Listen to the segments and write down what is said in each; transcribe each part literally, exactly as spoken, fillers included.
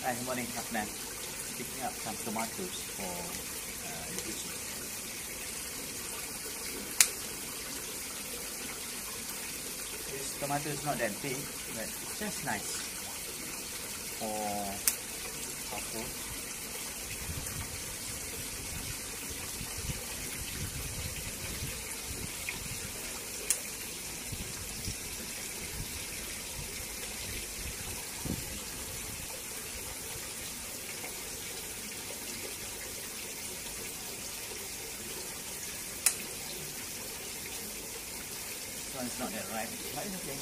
Hi, good morning, Affnan. Picking up some tomatoes for uh, the kitchen. This tomato is not that big, but it's just nice for household. It's not that right, but it's okay.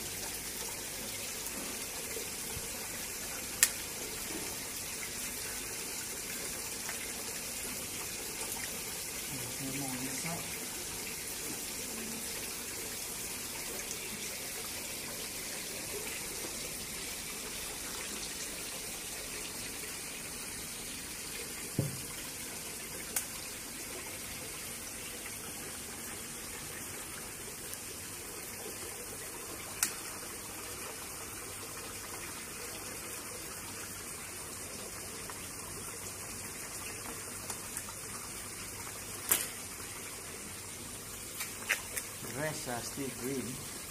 There's more on this side. The rest are still green,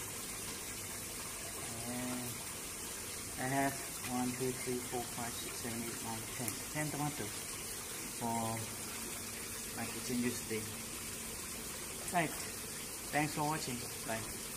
and I have one, two, three, four, five, six, seven, eight, nine, ten. ten tomatoes for my kitchen use today. Right, thanks for watching. Bye.